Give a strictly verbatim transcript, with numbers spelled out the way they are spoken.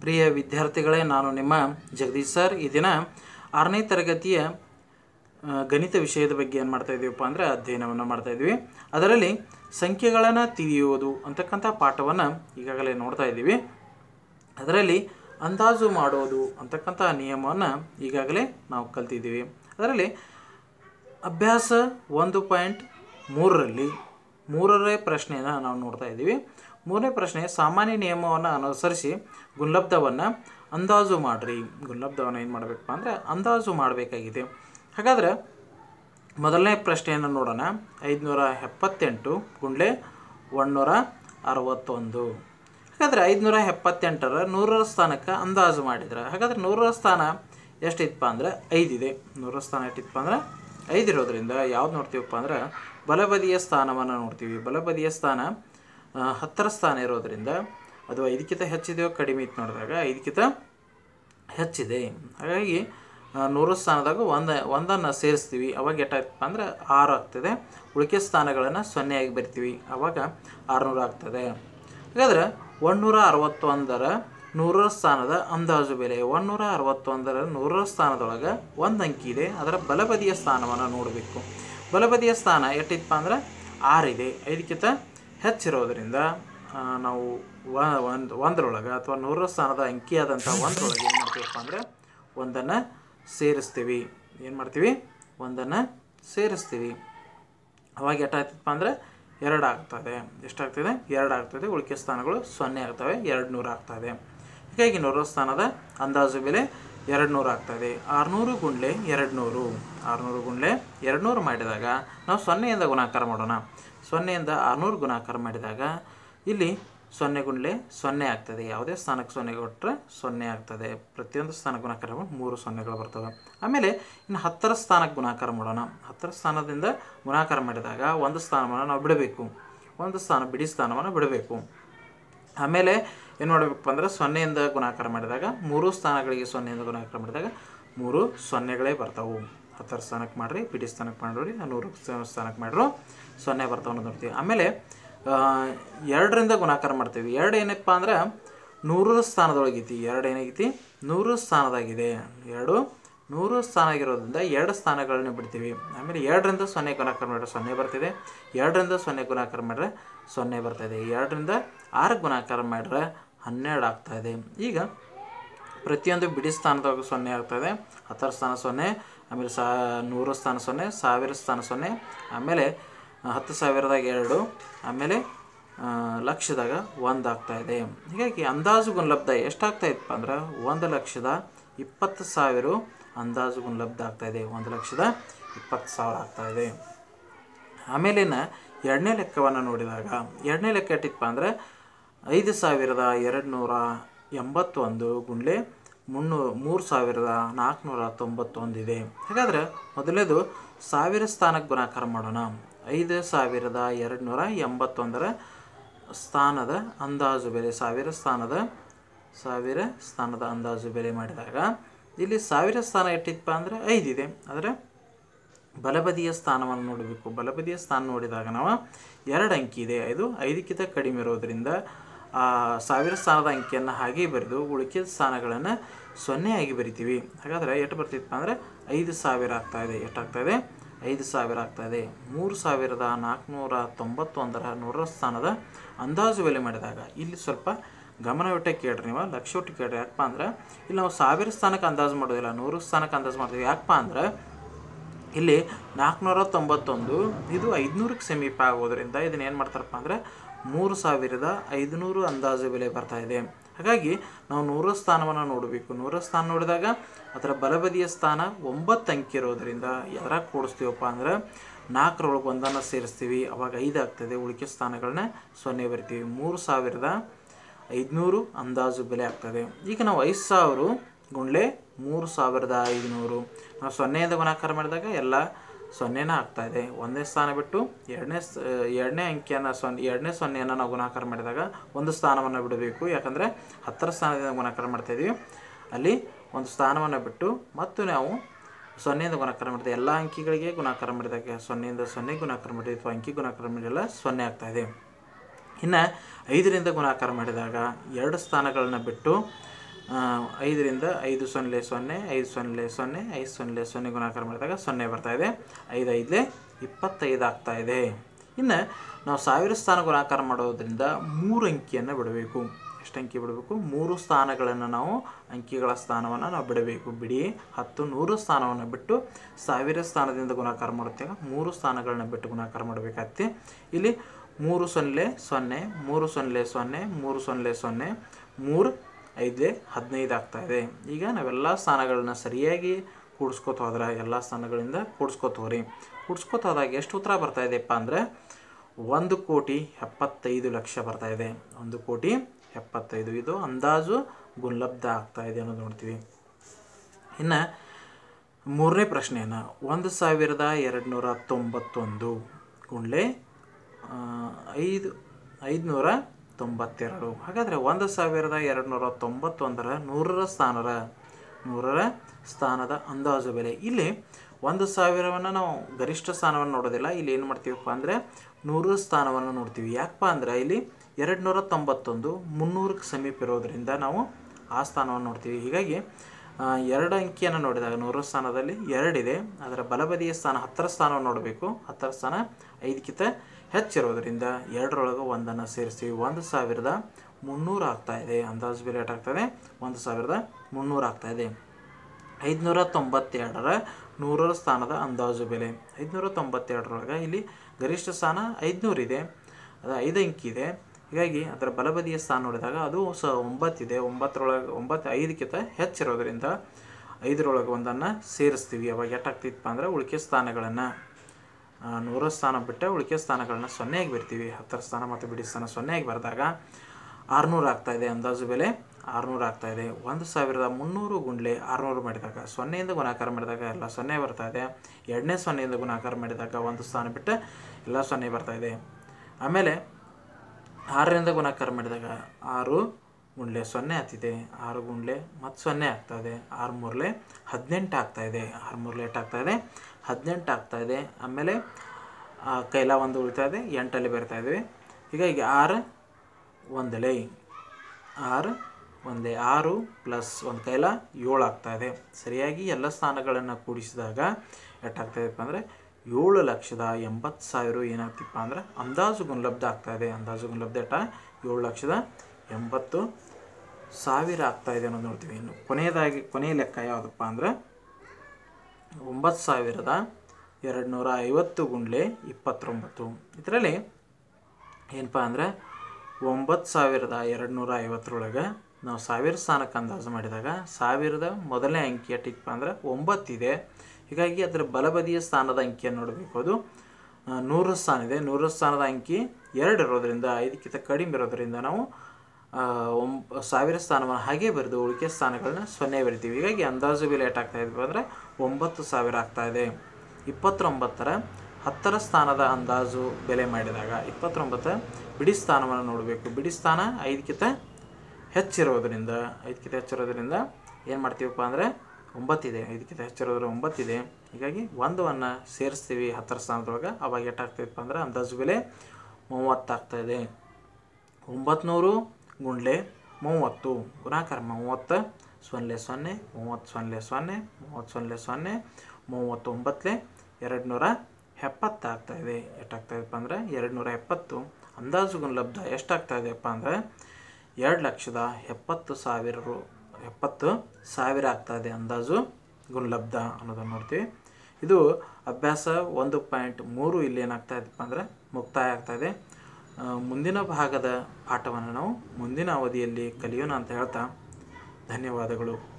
ಪ್ರಿಯ ವಿದ್ಯಾರ್ಥಿಗಳೇ, ನಾನು ನಿಮ್ಮ ಜಗದೀಶ್ ಸರ್. ಈ ದಿನ ಆರನೇ ತರಗತಿಯ ಗಣಿತ ವಿಷಯದ ಬಗ್ಗೆ ಏನು ಮಾಡ್ತಾ ಇದ್ದೀವಪ್ಪ ಅಂದರೆ ಅಧ್ಯಯನವನ್ನು ಮಾಡ್ತಾ ಇದ್ವಿ. ಅದರಲ್ಲಿ ಸಂಖ್ಯೆಗಳನ್ನು ತಿಳಿಯುವುದು ಅಂತಕ್ಕಂಥ ಪಾಠವನ್ನು ಈಗಾಗಲೇ ನೋಡ್ತಾ ಇದ್ದೀವಿ. ಅದರಲ್ಲಿ ಅಂದಾಜು ಮಾಡೋದು ಅಂತಕ್ಕಂಥ ನಿಯಮವನ್ನು ಈಗಾಗಲೇ ನಾವು ಕಲ್ತಿದ್ದೀವಿ. ಅದರಲ್ಲಿ ಅಭ್ಯಾಸ ಒಂದು ಪಾಯಿಂಟ್ ಮೂರರಲ್ಲಿ ಮೂರನೇ ಪ್ರಶ್ನೆಯನ್ನು ನಾವು ನೋಡ್ತಾ ಇದ್ದೀವಿ. ಮೂರನೇ ಪ್ರಶ್ನೆ, ಸಾಮಾನ್ಯ ನಿಯಮವನ್ನು ಅನುಸರಿಸಿ ಗುಣಲಬ್ಧವನ್ನು ಅಂದಾಜು ಮಾಡಿರಿ. ಗುಣಲಬ್ಧವನ್ನು ಏನು ಮಾಡಬೇಕಪ್ಪ ಅಂದರೆ ಅಂದಾಜು ಮಾಡಬೇಕಾಗಿದೆ. ಹಾಗಾದರೆ ಮೊದಲನೇ ಪ್ರಶ್ನೆಯನ್ನು ನೋಡೋಣ. ಐದುನೂರ ಎಪ್ಪತ್ತೆಂಟು ಗುಂಡ್ಲೆ ಒಂದುನೂರ ಅರವತ್ತೊಂದು. ಹಾಗಾದರೆ ಐದುನೂರ ಎಪ್ಪತ್ತೆಂಟರ ನೂರರ ಸ್ಥಾನಕ್ಕೆ ಅಂದಾಜು ಮಾಡಿದ್ರೆ, ಹಾಗಾದರೆ ನೂರರ ಸ್ಥಾನ ಎಷ್ಟಿತ್ತಪ್ಪ ಅಂದರೆ ಐದಿದೆ. ನೂರರ ಸ್ಥಾನ ಎಷ್ಟಿತ್ತಪ್ಪ ಅಂದರೆ ಐದು ಇರೋದ್ರಿಂದ ಯಾವ್ದು ನೋಡ್ತೀವಪ್ಪ ಅಂದ್ರೆ ಬಲಬದಿಯ ಸ್ಥಾನವನ್ನು ನೋಡ್ತೀವಿ. ಬಲಬದಿಯ ಸ್ಥಾನ ಹತ್ತರ ಸ್ಥಾನ ಇರೋದರಿಂದ ಅದು ಐದಕ್ಕಿಂತ ಹೆಚ್ಚಿದೆಯೋ ಕಡಿಮೆ ಇತ್ತು ನೋಡಿದಾಗ ಐದಕ್ಕಿಂತ ಹೆಚ್ಚಿದೆ. ಹಾಗಾಗಿ ನೂರ ಸ್ಥಾನದಾಗ ಒಂದು ಒಂದನ್ನು ಸೇರಿಸ್ತೀವಿ. ಅವಾಗ ಎಷ್ಟಾಗ್ತಪ್ಪ ಅಂದ್ರೆ ಆರು ಆಗ್ತದೆ. ಉಳಿಕೆ ಸ್ಥಾನಗಳನ್ನು ಸೊನ್ನೆಯಾಗಿ ಬರ್ತೀವಿ, ಅವಾಗ ಆರುನೂರು ಆಗ್ತದೆ. ಹಾಗಾದ್ರೆ ಒಂದುನೂರ ಅರವತ್ತೊಂದರ ನೂರರ ಸ್ಥಾನದ ಅಂದಾಜು ಬೆಲೆ. ಒಂದುನೂರ ಅರವತ್ತೊಂದರ ನೂರರ ಸ್ಥಾನದೊಳಗೆ ಒಂದು ಅಂಕಿ ಇದೆ, ಅದರ ಬಲಬದಿಯ ಸ್ಥಾನವನ್ನು ನೋಡಬೇಕು. ಬಲಬದಿಯ ಸ್ಥಾನ ಎಷ್ಟಿತ್ತಪ್ಪ ಅಂದ್ರೆ ಆರಿದೆ. ಐದಕ್ಕಿಂತ ಹೆಚ್ಚಿರೋದ್ರಿಂದ ನಾವು ಒಂದು ಒಂದರೊಳಗೆ ಅಥವಾ ನೂರರ ಸ್ಥಾನದ ಅಂಕಿಯಾದಂಥ ಒಂದರೊಳಗೆ ಏನು ಮಾಡ್ತೀವಪ್ಪ ಅಂದರೆ ಒಂದನ್ನು ಸೇರಿಸ್ತೀವಿ. ಏನು ಮಾಡ್ತೀವಿ? ಒಂದನ್ನು ಸೇರಿಸ್ತೀವಿ. ಅವಾಗ ಎಷ್ಟಾಗ್ತದಪ್ಪ ಅಂದರೆ ಎರಡು ಆಗ್ತದೆ. ಎಷ್ಟಾಗ್ತದೆ? ಎರಡು ಆಗ್ತದೆ. ಉಳಿಕೆ ಸ್ಥಾನಗಳು ಸೊನ್ನೆ ಆಗ್ತವೆ, ಎರಡು ನೂರು ಆಗ್ತದೆ. ಹೀಗಾಗಿ ನೂರರ ಸ್ಥಾನದ ಅಂದಾಜು ಬೆಲೆ ಎರಡು ನೂರು ಆಗ್ತದೆ. ಆರುನೂರು ಗುಂಡ್ಲೆ ಎರಡು ನೂರು. ಆರುನೂರು ಗುಂಡ್ಲೆ ಎರಡು ನೂರು ಮಾಡಿದಾಗ ನಾವು ಸೊನ್ನೆಯಿಂದ ಗುಣಾಕಾರ ಮಾಡೋಣ. ಸೊನ್ನೆಯಿಂದ ಆರುನೂರು ಗುಣಾಕಾರ ಮಾಡಿದಾಗ ಇಲ್ಲಿ ಸೊನ್ನೆ ಗುಂಡ್ಲೆ ಸೊನ್ನೆ ಆಗ್ತದೆ. ಯಾವುದೇ ಸ್ಥಾನಕ್ಕೆ ಸೊನ್ನೆ ಕೊಟ್ಟರೆ ಸೊನ್ನೆ ಆಗ್ತದೆ. ಪ್ರತಿಯೊಂದು ಸ್ಥಾನಕ್ಕೆ ಗುಣಾಕಾರ ಮಾಡಿ ಮೂರು ಸೊನ್ನೆಗಳು ಬರ್ತವೆ. ಆಮೇಲೆ ಇನ್ನು ಹತ್ತರ ಸ್ಥಾನಕ್ಕೆ ಗುಣಾಕಾರ ಮಾಡೋಣ. ಹತ್ತರ ಸ್ಥಾನದಿಂದ ಗುಣಾಕಾರ ಮಾಡಿದಾಗ ಒಂದು ಸ್ಥಾನವನ್ನು ನಾವು ಬಿಡಬೇಕು. ಒಂದು ಸ್ಥಾನ ಬಿಡಿ ಸ್ಥಾನವನ್ನು ಬಿಡಬೇಕು. ಆಮೇಲೆ ಏನು ಮಾಡಬೇಕಪ್ಪ ಅಂದರೆ ಸೊನ್ನೆಯಿಂದ ಗುಣಾಕಾರ ಮಾಡಿದಾಗ ಮೂರು ಸ್ಥಾನಗಳಿಗೆ ಸೊನ್ನೆಯಿಂದ ಗುಣಾಕಾರ ಮಾಡಿದಾಗ ಮೂರು ಸೊನ್ನೆಗಳೇ ಬರ್ತಾವೆ. ಹತ್ತರ ಸ್ಥಾನಕ್ಕೆ ಮಾಡಿರಿ, ಬಿಡಿ ಸ್ಥಾನಕ್ಕೆ ಮಾಡಿರಿ, ನೂರು ಸ್ಥಾನಕ್ಕೆ ಮಾಡಿರೋ ಸೊನ್ನೆ ಬರ್ತಾವೆ ಅನ್ನೋದು ನೋಡ್ತೀವಿ. ಆಮೇಲೆ ಎರಡರಿಂದ ಗುಣಾಕಾರ ಮಾಡ್ತೀವಿ. ಎರಡು ಏನಪ್ಪ ಅಂದ್ರೆ ನೂರರ ಸ್ಥಾನದೊಳಗೈತಿ. ಎರಡು ಏನಾಗೈತಿ? ನೂರು ಸ್ಥಾನದಾಗಿದೆ. ಎರಡು ನೂರು ಸ್ಥಾನ ಆಗಿರೋದ್ರಿಂದ ಎರಡು ಸ್ಥಾನಗಳನ್ನ ಬಿಡ್ತೀವಿ. ಆಮೇಲೆ ಎರಡರಿಂದ ಸೊನ್ನೆ ಗುಣಾಕಾರ ಮಾಡಿದ್ರೆ ಸೊನ್ನೆ ಬರ್ತಿದೆ. ಎರಡರಿಂದ ಸೊನ್ನೆ ಗುಣಾಕಾರ ಮಾಡಿದ್ರೆ ಸೊನ್ನೆ ಬರ್ತಾಯಿದೆ. ಎರಡರಿಂದ ಆರು ಗುಣಾಕಾರ ಮಾಡಿದ್ರೆ ಹನ್ನೆರಡು ಆಗ್ತಾಯಿದೆ. ಈಗ ಪ್ರತಿಯೊಂದು ಬಿಡಿ ಸ್ಥಾನದಾಗ ಸೊನ್ನೆ ಆಗ್ತಾಯಿದೆ. ಹತ್ತರ ಸ್ಥಾನ ಸೊನ್ನೆ, ಆಮೇಲೆ ಸಾ ನೂರು ಸ್ಥಾನ ಸೊನ್ನೆ, ಸಾವಿರ ಸ್ಥಾನ ಸೊನ್ನೆ, ಆಮೇಲೆ ಹತ್ತು ಸಾವಿರದಾಗ ಎರಡು, ಆಮೇಲೆ ಲಕ್ಷದಾಗ ಒಂದು ಆಗ್ತಾಯಿದೆ. ಹೀಗಾಗಿ ಅಂದಾಜು ಗುಣಲಬ್ಧ ಎಷ್ಟಾಗ್ತಾಯಿತ್ತಪ್ಪ ಅಂದ್ರೆ ಒಂದು ಲಕ್ಷದ ಇಪ್ಪತ್ತು ಸಾವಿರ ಅಂದಾಜು ಗುಣಲಬ್ಧ ಆಗ್ತಾಯಿದೆ. ಒಂದು ಲಕ್ಷದ ಇಪ್ಪತ್ತು ಸಾವಿರ ಆಗ್ತಾಯಿದೆ. ಆಮೇಲಿನ ಎರಡನೇ ಲೆಕ್ಕವನ್ನು ನೋಡಿದಾಗ ಎರಡನೇ ಲೆಕ್ಕ ಎಷ್ಟಿತ್ತಪ್ಪ ಅಂದರೆ ಐದು ಸಾವಿರದ ಎರಡು ನೂರ ಎಂಬತ್ತೊಂದು ಗುಂಡ್ಲೆ ಮುನ್ನೂ ಮೂರು ಸಾವಿರದ ನಾಲ್ಕುನೂರ ತೊಂಬತ್ತೊಂದಿದೆ. ಹಾಗಾದರೆ ಮೊದಲನೇದು ಸಾವಿರ ಸ್ಥಾನಕ್ಕೆ ಗುಣಾಕಾರ ಮಾಡೋಣ. ಐದು ಸಾವಿರದ ಎರಡು ನೂರ ಎಂಬತ್ತೊಂದರ ಸ್ಥಾನದ ಅಂದಾಜು ಬೆಲೆ, ಸಾವಿರ ಸ್ಥಾನದ ಸಾವಿರ ಸ್ಥಾನದ ಅಂದಾಜು ಬೆಲೆ ಮಾಡಿದಾಗ ಇಲ್ಲಿ ಸಾವಿರ ಸ್ಥಾನ ಎಷ್ಟಿತ್ತಪ್ಪ ಅಂದರೆ ಐದಿದೆ. ಆದರೆ ಬಲಬದಿಯ ಸ್ಥಾನವನ್ನು ನೋಡಬೇಕು. ಬಲಬದಿಯ ಸ್ಥಾನ ನೋಡಿದಾಗ ನಾವು ಎರಡು ಅಂಕಿ ಇದೆ. ಇದು ಐದಕ್ಕಿಂತ ಕಡಿಮೆ ಇರೋದರಿಂದ ಆ ಸಾವಿರ ಸ್ಥಾನದ ಅಂಕಿಯನ್ನು ಹಾಗೆ ಬರೆದು ಉಳಿಕೆ ಸ್ಥಾನಗಳನ್ನು ಸೊನ್ನೆಯಾಗಿ ಬರಿತೀವಿ. ಹಾಗಾದರೆ ಎಷ್ಟು ಬರ್ತಿತ್ತಪ್ಪ ಅಂದರೆ ಐದು ಸಾವಿರ ಆಗ್ತಾಯಿದೆ. ಎಷ್ಟಾಗ್ತಾಯಿದೆ? ಐದು ಸಾವಿರ ಆಗ್ತಾಯಿದೆ. ಮೂರು ಸಾವಿರದ ನಾಲ್ಕುನೂರ ತೊಂಬತ್ತೊಂದರ ನೂರರ ಸ್ಥಾನದ ಅಂದಾಜು ಬೆಲೆ ಮಾಡಿದಾಗ ಇಲ್ಲಿ ಸ್ವಲ್ಪ ಗಮನವಿಟ್ಟೆ ಕೇಳ್ರಿ, ನೀವು ಲಕ್ಷವಿಟ್ಟು ಕೇಳ್ರಿ. ಯಾಕಪ್ಪ ಅಂದ್ರೆ ಇಲ್ಲಿ ನಾವು ಸಾವಿರ ಸ್ಥಾನಕ್ಕೆ ಅಂದಾಜು ಮಾಡೋದಿಲ್ಲ, ನೂರು ಸ್ಥಾನಕ್ಕೆ ಅಂದಾಜು ಮಾಡ್ತೀವಿ. ಯಾಕಪ್ಪ ಅಂದ್ರೆ ಇಲ್ಲಿ ನಾಲ್ಕುನೂರ ತೊಂಬತ್ತೊಂದು ಇದು ಐದುನೂರಕ್ಕೆ ಸಮೀಪ ಆಗೋದ್ರಿಂದ ಇದನ್ನ ಏನು ಮಾಡ್ತಾರಪ್ಪ ಅಂದರೆ ಮೂರು ಸಾವಿರದ ಐದುನೂರು ಅಂದಾಜು ಬೆಲೆ ಬರ್ತಾಯಿದೆ. ಹಾಗಾಗಿ ನಾವು ನೂರ ಸ್ಥಾನವನ್ನು ನೋಡಬೇಕು. ನೂರ ಸ್ಥಾನ ನೋಡಿದಾಗ ಅದರ ಬಲಬದಿಯ ಸ್ಥಾನ ಒಂಬತ್ತು ಅಂಕಿ ಇರೋದರಿಂದ ಯಾರಾಗ ಕೂಡಿಸ್ತೀವಪ್ಪ ಅಂದ್ರೆ ನಾಲ್ಕರೊಳಗೆ ಒಂದನ್ನು ಸೇರಿಸ್ತೀವಿ, ಅವಾಗ ಐದು ಆಗ್ತದೆ. ಉಳಿಕೆ ಸ್ಥಾನಗಳನ್ನ ಸೊನ್ನೆ ಬರ್ತೀವಿ. ಮೂರು ಸಾವಿರದ ಐದುನೂರು ಅಂದಾಜು ಬೆಲೆ ಆಗ್ತದೆ. ಈಗ ನಾವು ಐದು ಸಾವಿರ ಗುಂಡ್ಲೆ ಮೂರು ಸಾವಿರದ ಐದುನೂರು ನಾವು ಸೊನ್ನೆಯಿಂದ ಗುಣಾಕಾರ ಮಾಡಿದಾಗ ಎಲ್ಲ ಸೊನ್ನೆನ ಆಗ್ತಾಯಿದೆ. ಒಂದೇ ಸ್ಥಾನ ಬಿಟ್ಟು ಎರಡನೇ ಎರಡನೇ ಅಂಕಿಯನ್ನು ಸೊನ್ನೆ ಎರಡನೇ ಸೊನ್ನೆಯನ್ನು ನಾವು ಗುಣಾಕಾರ ಮಾಡಿದಾಗ ಒಂದು ಸ್ಥಾನವನ್ನು ಬಿಡಬೇಕು. ಯಾಕಂದರೆ ಹತ್ತರ ಸ್ಥಾನದಿಂದ ಗುಣಾಕಾರ ಮಾಡ್ತಾಯಿದ್ದೀವಿ, ಅಲ್ಲಿ ಒಂದು ಸ್ಥಾನವನ್ನು ಬಿಟ್ಟು ಮತ್ತು ನಾವು ಸೊನ್ನೆಯಿಂದ ಗುಣಾಕಾರ ಮಾಡಿದೆ. ಎಲ್ಲ ಅಂಕಿಗಳಿಗೆ ಗುಣಾಕಾರ ಮಾಡಿದಾಗ ಸೊನ್ನೆಯಿಂದ ಸೊನ್ನೆ ಗುಣಾಕಾರ ಮಾಡಿದೆ ಅಥವಾ ಅಂಕಿ ಗುಣಾಕಾರ ಮಾಡಿಲ್ಲ ಸೊನ್ನೆ ಆಗ್ತಾಯಿದೆ. ಇನ್ನು ಐದರಿಂದ ಗುಣಾಕಾರ ಮಾಡಿದಾಗ ಎರಡು ಸ್ಥಾನಗಳನ್ನು ಬಿಟ್ಟು ಐದರಿಂದ ಐದು ಸೊನ್ನೆ ಸೊನ್ನೆ ಐದು ಸೊನ್ನೆ ಸೊನ್ನೆ ಐದು ಸೊನ್ನೆ ಸೊನ್ನೆ ಗುಣಾಕಾರ ಮಾಡಿದಾಗ ಸೊನ್ನೆ ಬರ್ತಾಯಿದೆ. ಐದು ಐದಲೇ ಇಪ್ಪತ್ತೈದು ಆಗ್ತಾಯಿದೆ. ಇನ್ನು ನಾವು ಸಾವಿರ ಸ್ಥಾನ ಗುಣಾಕಾರ ಮಾಡೋದ್ರಿಂದ ಮೂರು ಅಂಕಿಯನ್ನು ಬಿಡಬೇಕು. ಎಷ್ಟು ಅಂಕಿ ಬಿಡಬೇಕು? ಮೂರು ಸ್ಥಾನಗಳನ್ನು ನಾವು ಅಂಕಿಗಳ ಸ್ಥಾನವನ್ನು ನಾವು ಬಿಡಬೇಕು. ಬಿಡಿ ಹತ್ತು ನೂರು ಸ್ಥಾನವನ್ನು ಬಿಟ್ಟು ಸಾವಿರ ಸ್ಥಾನದಿಂದ ಗುಣಾಕಾರ ಮಾಡುತ್ತಾಗ ಮೂರು ಸ್ಥಾನಗಳನ್ನ ಬಿಟ್ಟು ಗುಣಾಕಾರ ಮಾಡಬೇಕಾಗ್ತಿ. ಇಲ್ಲಿ ಮೂರು ಸೊನ್ನೆ ಸೊನ್ನೆ ಮೂರು ಸೊನ್ನೆ ಸೊನ್ನೆ ಮೂರು ಸೊನ್ನೆ ಸೊನ್ನೆ ಮೂರು ಐದೇ ಹದಿನೈದು ಆಗ್ತಾಯಿದೆ. ಈಗ ನಾವೆಲ್ಲ ಸ್ಥಾನಗಳನ್ನ ಸರಿಯಾಗಿ ಕೂಡಿಸ್ಕೊತ ಹೋದ್ರೆ ಎಲ್ಲ ಸ್ಥಾನಗಳಿಂದ ಕೂಡಿಸ್ಕೊತ ಹೋಗ್ರಿ. ಕೂಡಿಸ್ಕೊತ ಹೋದಾಗ ಎಷ್ಟು ಉತ್ತರ ಬರ್ತಾಯಿದೆಪ್ಪ ಅಂದರೆ ಒಂದು ಕೋಟಿ ಎಪ್ಪತ್ತೈದು ಲಕ್ಷ ಬರ್ತಾಯಿದೆ. ಒಂದು ಕೋಟಿ ಎಪ್ಪತ್ತೈದು ಇದು ಅಂದಾಜು ಗುಣಲಬ್ಧ ಆಗ್ತಾಯಿದೆ ಅನ್ನೋದು ನೋಡ್ತೀವಿ. ಇನ್ನು ಮೂರನೇ ಪ್ರಶ್ನೆಯನ್ನು ಒಂದು ಸಾವಿರದ ಎರಡು ನೂರ ತೊಂಬತ್ತೊಂದು ಗುಂಡ್ಲೆ ಐದು ಐದುನೂರ ತೊಂಬತ್ತೆರಡು. ಹಾಗಾದರೆ ಒಂದು ಸಾವಿರದ ಎರಡು ನೂರ ತೊಂಬತ್ತೊಂದರ ನೂರರ ಸ್ಥಾನದ ನೂರರ ಸ್ಥಾನದ ಅಂದಾಜು ಬೆಲೆ. ಇಲ್ಲಿ ಒಂದು ಸಾವಿರವನ್ನು ನಾವು ಗರಿಷ್ಠ ಸ್ಥಾನವನ್ನು ನೋಡೋದಿಲ್ಲ. ಇಲ್ಲಿ ಏನು ಮಾಡ್ತೀವಪ್ಪ ಅಂದರೆ ನೂರರ ಸ್ಥಾನವನ್ನು ನೋಡ್ತೀವಿ. ಯಾಕಪ್ಪ ಅಂದರೆ ಇಲ್ಲಿ ಎರಡು ನೂರ ತೊಂಬತ್ತೊಂದು ಮುನ್ನೂರಕ್ಕೆ ಸಮೀಪ ಇರೋದರಿಂದ ನಾವು ಆ ಸ್ಥಾನವನ್ನು ನೋಡ್ತೀವಿ. ಹೀಗಾಗಿ ಎರಡು ಅಂಕಿಯನ್ನು ನೋಡಿದಾಗ ನೂರರ ಸ್ಥಾನದಲ್ಲಿ ಎರಡಿದೆ, ಅದರ ಬಲಬದಿಯ ಸ್ಥಾನ ಹತ್ತರ ಸ್ಥಾನವನ್ನು ನೋಡಬೇಕು. ಹತ್ತರ ಸ್ಥಾನ ಐದಕ್ಕಿಂತ ಹೆಚ್ಚಿರೋದರಿಂದ ಎರಡರೊಳಗೆ ಒಂದನ್ನು ಸೇರಿಸ್ತೀವಿ. ಒಂದು ಸಾವಿರದ ಮುನ್ನೂರು ಆಗ್ತಾಯಿದೆ. ಅಂದಾಜು ಬೆಲೆ ಏಟಾಗ್ತದೆ? ಒಂದು ಸಾವಿರದ ಮುನ್ನೂರು ಆಗ್ತಾಯಿದೆ. ಐದುನೂರ ತೊಂಬತ್ತೆರಡರ ನೂರರ ಸ್ಥಾನದ ಅಂದಾಜು ಬೆಲೆ. ಐದುನೂರ ತೊಂಬತ್ತೆರಡರೊಳಗೆ ಇಲ್ಲಿ ಗರಿಷ್ಠ ಸ್ಥಾನ ಐದುನೂರಿದೆ, ಅದು ಐದು ಅಂಕಿ ಇದೆ. ಹೀಗಾಗಿ ಅದರ ಬಲಬದಿಯ ಸ್ಥಾನ ನೋಡಿದಾಗ ಅದು ಸಹ ಒಂಬತ್ತಿದೆ. ಒಂಬತ್ತರೊಳಗೆ ಒಂಬತ್ತು ಐದಕ್ಕಿಂತ ಹೆಚ್ಚಿರೋದ್ರಿಂದ ಐದರೊಳಗೆ ಒಂದನ್ನು ಸೇರಿಸ್ತೀವಿ. ಅವಾಗ ಎಷ್ಟಾಗ್ತಿತ್ತಪ್ಪ ಅಂದರೆ ಉಳಿಕೆ ಸ್ಥಾನಗಳನ್ನು ನೂರ ಸ್ಥಾನ ಬಿಟ್ಟು ಉಳಿಕೆ ಸ್ಥಾನಗಳನ್ನ ಸೊನ್ನೆಯಾಗಿ ಬರ್ತೀವಿ. ಹತ್ತರ ಸ್ಥಾನ ಮತ್ತು ಬಿಡಿ ಸ್ಥಾನ ಸೊನ್ನೆಯಾಗಿ ಬರೆದಾಗ ಆರುನೂರು ಆಗ್ತಾಯಿದೆ. ಅಂದಾಜು ಬೆಲೆ ಆರುನೂರು ಆಗ್ತಾಯಿದೆ. ಒಂದು ಸಾವಿರದ ಮುನ್ನೂರು ಗುಂಡ್ಲೆ ಆರುನೂರು ಮಾಡಿದಾಗ ಸೊನ್ನೆಯಿಂದ ಗುಣಾಕಾರ ಮಾಡಿದಾಗ ಎಲ್ಲ ಸೊನ್ನೆ ಬರ್ತಾಯಿದೆ. ಎರಡನೇ ಸೊನ್ನೆಯಿಂದ ಗುಣಾಕಾರ ಮಾಡಿದಾಗ ಒಂದು ಸ್ಥಾನ ಬಿಟ್ಟು ಎಲ್ಲ ಸೊನ್ನೆ ಬರ್ತಾಯಿದೆ. ಆಮೇಲೆ ಆರರಿಂದ ಗುಣಾಕಾರ ಮಾಡಿದಾಗ ಆರು ಗುಂಡ್ಲೆ ಸೊನ್ನೆ ಆಗ್ತಿದೆ. ಆರು ಗುಂಡ್ಲೆ ಮತ್ತು ಸೊನ್ನೆ ಆಗ್ತಾಯಿದೆ. ಆರು ಮೂರಲೆ ಹದಿನೆಂಟು ಆಗ್ತಾಯಿದೆ. ಆರು ಮೂರಲೆ ಎಷ್ಟು ಆಗ್ತಾಯಿದೆ? ಹದಿನೆಂಟು ಆಗ್ತಾಯಿದೆ. ಆಮೇಲೆ ಕೈಲ ಒಂದು ಉಳಿತಾಯಿದೆ, ಎಂಟಲ್ಲಿ ಬರ್ತಾಯಿದ್ವಿ. ಹೀಗಾಗಿ ಆರು ಒಂದಲೆ ಆರು ಒಂದೇ ಆರು ಪ್ಲಸ್ ಒಂದು ಕೈಲ ಏಳು ಆಗ್ತಾಯಿದೆ. ಸರಿಯಾಗಿ ಎಲ್ಲ ಸ್ಥಾನಗಳನ್ನು ಕೂಡಿಸಿದಾಗ ಎಷ್ಟಾಗ್ತಾಯಿದೆಪ್ಪ ಅಂದರೆ ಏಳು ಲಕ್ಷದ ಎಂಬತ್ತು ಸಾವಿರ ಏನಾಗ್ತಿಪ್ಪ ಅಂದ್ರೆ ಅಂದಾಜು ಗುಣಲಬ್ಧ ಆಗ್ತಾಯಿದೆ. ಅಂದಾಜು ಗುಣಲಬ್ಧ ಎಟ್ಟ ಏಳು ಲಕ್ಷದ ಎಂಬತ್ತು ಸಾವಿರ ಆಗ್ತಾಯಿದೆ ಅನ್ನೋದು ನೋಡ್ತೀವಿ. ಇನ್ನು ಕೊನೆಯದಾಗಿ ಕೊನೆಯ ಲೆಕ್ಕ ಯಾವುದಪ್ಪ ಅಂದರೆ ಒಂಬತ್ತು ಸಾವಿರದ ಎರಡು ನೂರ ಐವತ್ತು ಗುಂಡ್ಲೆ ಇಪ್ಪತ್ತೊಂಬತ್ತು. ಇದರಲ್ಲಿ ಏನಪ್ಪ ಅಂದರೆ ಒಂಬತ್ತು ಸಾವಿರದ ಎರಡು ನೂರ ಐವತ್ತರೊಳಗೆ ನಾವು ಸಾವಿರ ಸ್ಥಾನಕ್ಕೆ ಅಂದಾಜು ಮಾಡಿದಾಗ ಸಾವಿರದ ಮೊದಲನೇ ಅಂಕಿ ಎಷ್ಟಿತ್ತಪ್ಪ ಅಂದರೆ ಒಂಬತ್ತಿದೆ. ಹೀಗಾಗಿ ಅದರ ಬಲಬದಿಯ ಸ್ಥಾನದ ಅಂಕಿಯನ್ನು ನೋಡಬೇಕು. ಅದು ನೂರ ಸ್ಥಾನ ಇದೆ. ನೂರ ಸ್ಥಾನದ ಅಂಕಿ ಎರಡು ಇರೋದರಿಂದ ಐದಕ್ಕಿಂತ ಕಡಿಮೆ ಇರೋದರಿಂದ ನಾವು ಒಂಬ ಸಾವಿರ ಸ್ಥಾನವನ್ನು ಹಾಗೆ ಬರೆದು ಉಳಿಕೆ ಸ್ಥಾನಗಳನ್ನ ಸೊನ್ನೆ ಬರಿತೀವಿ. ಹೀಗಾಗಿ ಅಂದಾಜು ಬೆಲೆ ಏಟಾಗ್ತಾ ಇದೆಯಪ್ಪ ಅಂದರೆ ಒಂಬತ್ತು ಸಾವಿರ ಆಗ್ತಾಯಿದೆ. ಇಪ್ಪತ್ತೊಂಬತ್ತರ ಹತ್ತರ ಸ್ಥಾನದ ಅಂದಾಜು ಬೆಲೆ ಮಾಡಿದಾಗ ಇಪ್ಪತ್ತೊಂಬತ್ತು ಬಿಡಿ ಸ್ಥಾನವನ್ನು ನೋಡಬೇಕು. ಬಿಡಿ ಸ್ಥಾನ ಐದಕ್ಕಿಂತ ಹೆಚ್ಚಿರೋದ್ರಿಂದ ಐದಕ್ಕಿಂತ ಹೆಚ್ಚಿರೋದ್ರಿಂದ ಏನು ಮಾಡ್ತೀವಪ್ಪ ಅಂದರೆ ಒಂಬತ್ತಿದೆ. ಐದಕ್ಕಿಂತ ಹೆಚ್ಚಿರೋದ್ರ ಒಂಬತ್ತಿದೆ. ಹೀಗಾಗಿ ಒಂದನ್ನು ಸೇರಿಸ್ತೀವಿ ಹತ್ತರ ಸ್ಥಾನದೊಳಗೆ. ಅವಾಗ ಎಷ್ಟಾಗ್ತೈತಪ್ಪ ಅಂದ್ರೆ ಅಂದಾಜು ಬೆಲೆ ಮೂವತ್ತು ಆಗ್ತಾಯಿದೆ. ಒಂಬತ್ನೂರು ಗುಂಡ್ಲೆ ಮೂವತ್ತು ಗುಣಾಕಾರ ಮೂವತ್ತು ಸೊನ್ನೆ ಸೊನ್ನೆ ಮೂವತ್ತು ಸೊನ್ನೆ ಸೊನ್ನೆ ಮೂವತ್ತು ಸೊನ್ನೆ ಸೊನ್ನೆ ಮೂವತ್ತೊಂಬತ್ತಲೆ ಎರಡು ನೂರ ಎಪ್ಪತ್ತು ಆಗ್ತಾಯಿದೆ. ಎಷ್ಟಾಗ್ತಾಯಿದೆಪ್ಪ ಅಂದರೆ ಎರಡು ನೂರ ಎಪ್ಪತ್ತು. ಅಂದಾಜು ಗುಣಲಬ್ಧ ಎಷ್ಟಾಗ್ತಾಯಿದೆಯಪ್ಪ ಅಂದರೆ ಎರಡು ಲಕ್ಷದ ಎಪ್ಪತ್ತು ಸಾವಿರ ರು ಎಪ್ಪತ್ತು ಸಾವಿರ ಆಗ್ತಾಯಿದೆ ಅಂದಾಜು ಗುಣಲಬ್ಧ ಅನ್ನೋದನ್ನು ನೋಡ್ತೀವಿ. ಇದು ಅಭ್ಯಾಸ ಒಂದು ಪಾಯಿಂಟ್ ಮೂರು ಇಲ್ಲಿ ಏನಾಗ್ತಾ ಇದೆಯಪ್ಪ ಅಂದರೆ ಮುಕ್ತಾಯ ಆಗ್ತಾಯಿದೆ. ಮುಂದಿನ ಭಾಗದ ಪಾಠವನ್ನು ನಾವು ಮುಂದಿನ ಅವಧಿಯಲ್ಲಿ ಕಲಿಯೋಣ ಅಂತ ಹೇಳ್ತಾ ಧನ್ಯವಾದಗಳು.